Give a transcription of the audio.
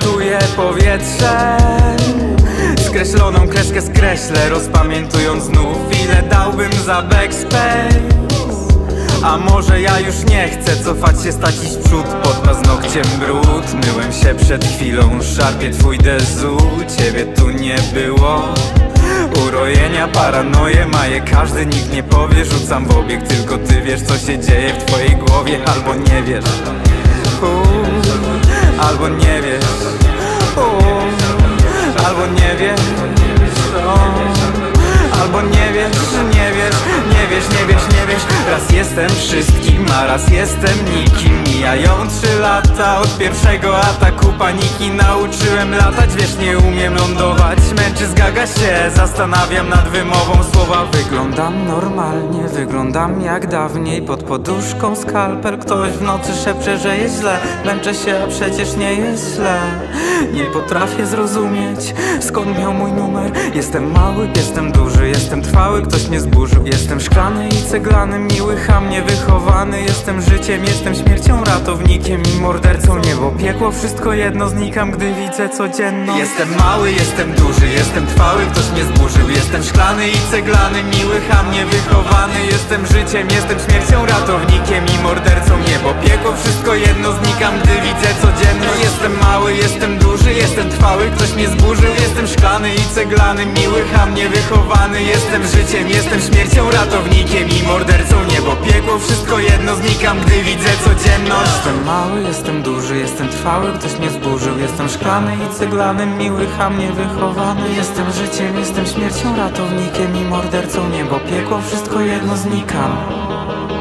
Przetestuję powietrze, skreśloną kreskę skreślę, rozpamiętując znów ile dałbym za backspace. A może ja już nie chcę cofać się, stać iść w przód, pod paznokciem brud. Myłem się przed chwilą, szarpie twój dezu, ciebie tu nie było. Urojenia, paranoje maje każdy, nikt nie powie. Rzucam w obieg, tylko ty wiesz co się dzieje w twojej głowie. Albo nie wiesz, albo nie wiesz, albo nie wiesz, albo nie wiesz, nie wiesz, nie wiesz, nie wiesz, nie wiesz. Raz jestem wszystkim, a raz jestem nikim. Mijają 3 lata od pierwszego ataku paniki. Nauczyłem latać, wiesz, nie umiem lądować. Męczy zgaga się, zastanawiam nad wymową słowa. Wyglądam normalnie, wyglądam jak dawniej. Pod poduszką skalpel, ktoś w nocy szepcze, że jest źle. Męczę się, a przecież nie jest źle. Nie potrafię zrozumieć, skąd miał mój numer. Jestem mały, jestem duży, jestem trwały, ktoś mnie zburzył. Jestem szklany i ceglany, miły, hamnie wychowany. Jestem życiem, jestem śmiercią, ratownikiem i mordercą. Niebo, piekło, wszystko jedno, znikam, gdy widzę codzienność. Jestem mały, jestem duży, jestem trwały, ktoś mnie zburzył. Jestem szklany i ceglany, miły, hamnie wychowany. Jestem życiem, jestem śmiercią, ratownikiem i mordercą. Niebo, piekło, wszystko jedno, znikam, gdy widzę codzienność. Jestem mały, jestem duży, jestem trwały, ktoś mnie zburzył. Jestem szklany i ceglany, miły, hamnie wychowany. Jestem życiem, jestem śmiercią, ratownikiem i mordercą. Niebo, piekło, wszystko jedno, znikam, gdy widzę codzienność. Jestem mały, jestem duży, jestem trwały, ktoś mnie zburzył. Jestem szklany i ceglany, miły, hamnie wychowany. Jestem życiem, jestem śmiercią, ratownikiem i mordercą. Niebo, piekło, wszystko jedno, znikam.